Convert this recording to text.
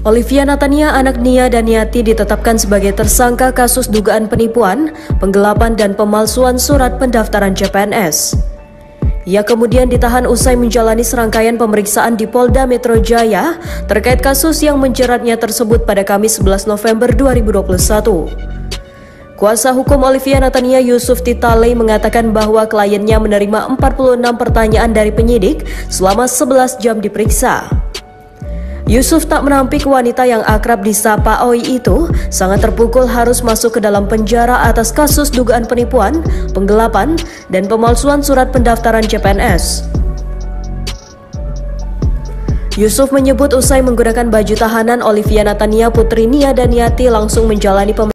Olivia Natania, anak Nia Daniati, ditetapkan sebagai tersangka kasus dugaan penipuan, penggelapan dan pemalsuan surat pendaftaran CPNS. Ia kemudian ditahan usai menjalani serangkaian pemeriksaan di Polda Metro Jaya terkait kasus yang menjeratnya tersebut pada Kamis 11 November 2021. Kuasa hukum Olivia Natania, Yusuf Titale, mengatakan bahwa kliennya menerima 46 pertanyaan dari penyidik selama 11 jam diperiksa. Yusuf tak menampik wanita yang akrab disapa Oi itu sangat terpukul harus masuk ke dalam penjara atas kasus dugaan penipuan, penggelapan, dan pemalsuan surat pendaftaran CPNS. Yusuf menyebut usai menggunakan baju tahanan, Olivia Natania, putri Nia Daniati, langsung menjalani pemeriksaan